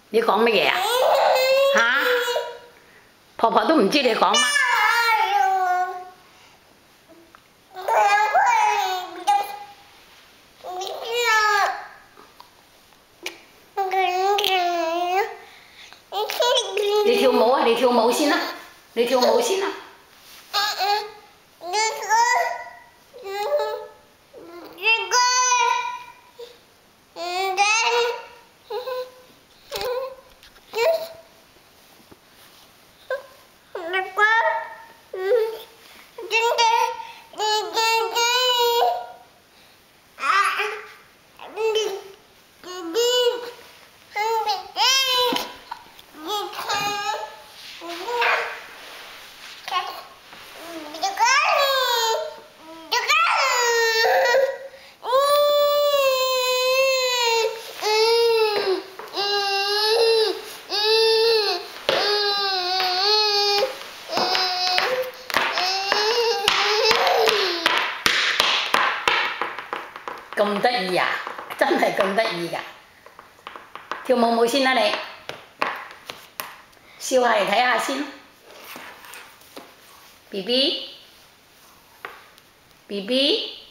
你講乜嘢啊？嚇？婆婆都唔知你講乜。你跳舞啊！你跳舞先啦！你跳舞先啦！咁得意啊！真係咁得意㗎！跳舞先啦你，笑下嚟睇下先。BB，BB。